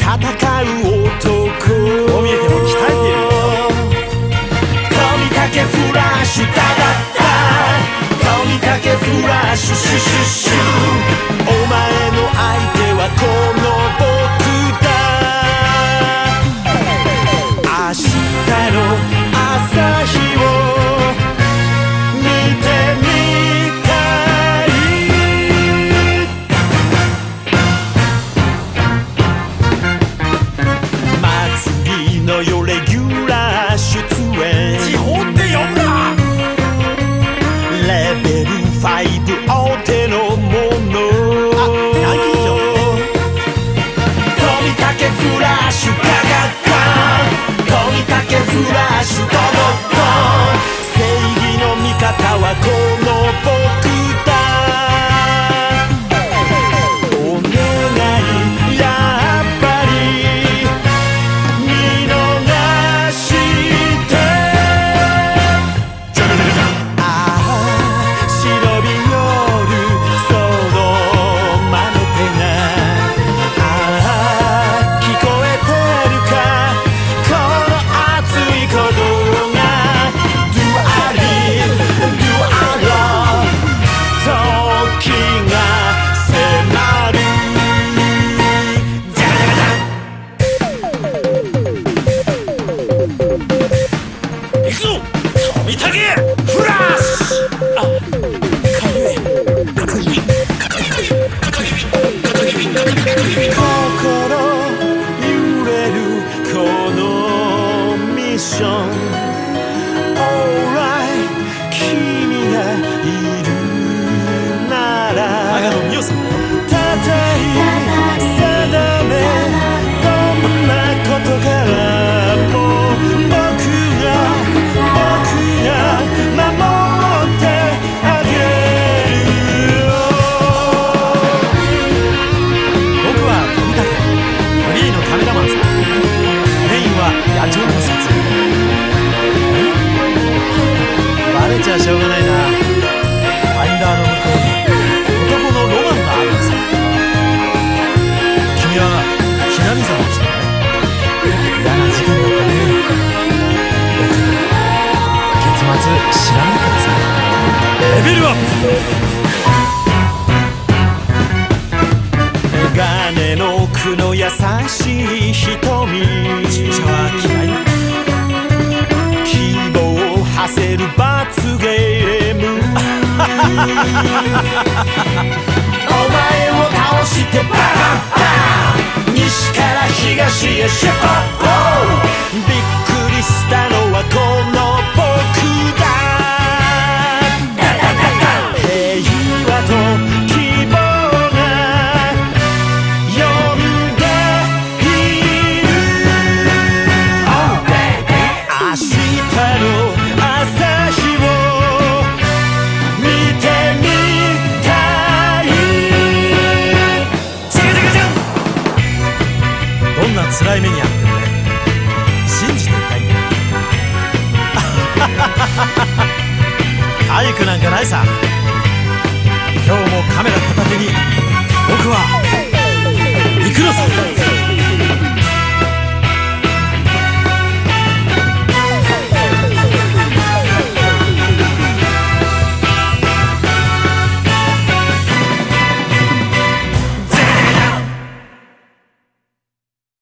こう見えても鍛えているよ。 富竹フラッシュダダダ、富竹フラッシュシュシュシュ、お前の相手はこの僕だ。明日の朝日を見てみたい。祭りのよレギュラー出演、 地方って呼ぶな。 レベル5お手のもの、 南京錠富竹フラッシュガガガン、富竹フラッシュドドドン、正義の味方はこの僕だ。お願いやっぱり見逃してああ忍び寄るその魔の手が、ああ聞こえてるかこの熱い鼓動が、 Do I live, Do I love、 時が迫る。じゃじゃじゃ行くぞ富竹フラッシュ。あ、かゆいかゆいかゆいかゆいかゆいかゆい。 心揺れるこのミッション、 Alright 君がいるなら長野美代さん。 たたり定め、どんなことからも僕が守ってあげるよ。 僕は富竹、フリーのカメラマンさん。メインは野鳥の撮影。バレちゃしょうがないな。ファインダーの向こうに男のロマンがあるのさ。君はひなみ沢の人ね。嫌な事件だったね。僕結末知らないからさ。レベルアップ。 メガネの奥の優しい瞳、 注射は嫌い。 希望を馳せる罰ゲームお前を倒してバカバン、西から東へシェパッポー、びっくりしたのはこの僕だ。平和と希望が呼んでいる。明日の朝日を見てみたい。チカチカチャン、 どんな辛い目にあってもね、信じていたいんだよ。かゆくなんかないさ。